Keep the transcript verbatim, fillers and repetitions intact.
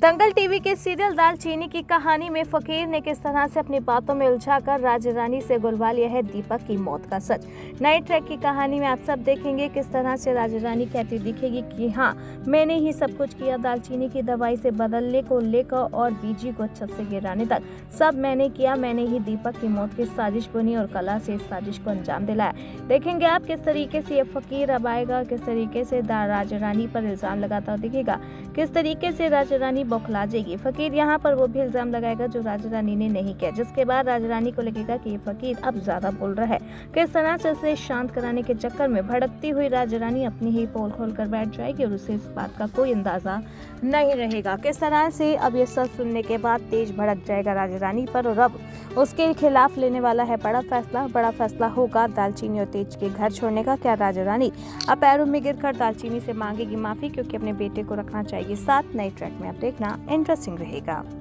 दंगल TV के serial दालचीनी की कहानी में फकीर ने किस तरह से अपनी बातों में उलझाकर राज रानी से गुलवा लिया है दीपक की मौत का सच। नए ट्रैक की कहानी में आप सब देखेंगे किस तरह से राज रानी कहती दिखेगी कि हाँ, मैंने ही सब कुछ किया, दालचीनी की दवाई से बदलने को लेकर और बीजी को छत से गिराने तक सब मैंने किया। मैंने ही दीपक की मौत की साजिश बुनी और कला से इस साजिश को अंजाम दिलाया। देखेंगे आप किस तरीके से ये फकीर अब आएगा, किस तरीके से राज रानी पर इल्जाम लगाता दिखेगा, किस तरीके से राज रानी बौखला जाएगी। फकीर यहाँ पर वो भी इल्जाम लगाएगा जो राज रानी ने नहीं किया, जिसके बाद राज रानी को लगेगा कि ये फकीर अब ज्यादा बोल रहा है। किस तरह से उसे शांत कराने के चक्कर में भड़कती हुई राज रानी अपनी ही पोल खोल कर बैठ जाएगी और उसे इस बात का कोई अंदाजा नहीं रहेगा। किस तरह से अब ये सब सुनने के बाद तेज भड़क जाएगा राज रानी पर और अब उसके खिलाफ लेने वाला है बड़ा फैसला। बड़ा फैसला होगा दालचीनी और तेज के घर छोड़ने का। क्या राज रानी अब पैरों में गिरकर दालचीनी से मांगेगी माफी क्योंकि अपने बेटे को रखना चाहिए साथ? नए ट्रैक में अब देखना इंटरेस्टिंग रहेगा।